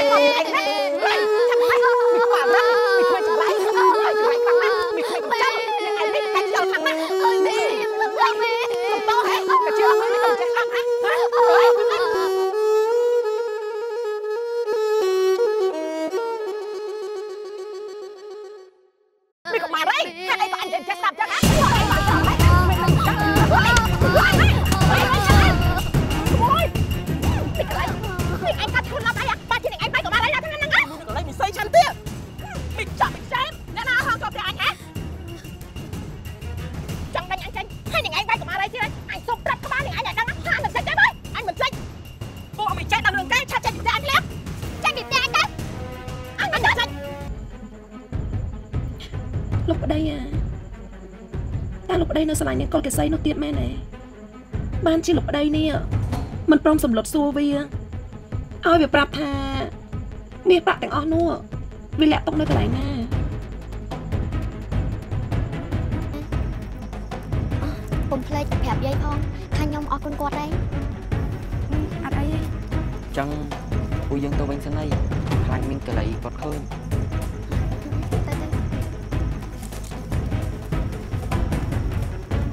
Lúc ở đây à, ta lúc ở đây nó sẽ lại những con cái xây nó tiệt mẹ này. Ban chi lúc ở đây nè, mình prom sầm lột xua vì ôi việc bạp thà miệng bạcទាំងអស់នោះវាលាក់ទុកនៅកន្លែងណាកុំភ្លេចប្រាប់យាយផងថាខ្ញុំអរគុណគាត់ដែរអត់អីទេចឹងពួកយើងទៅវិញសិនហើយខ្លាចមានកន្លែងគាត់ឃើញ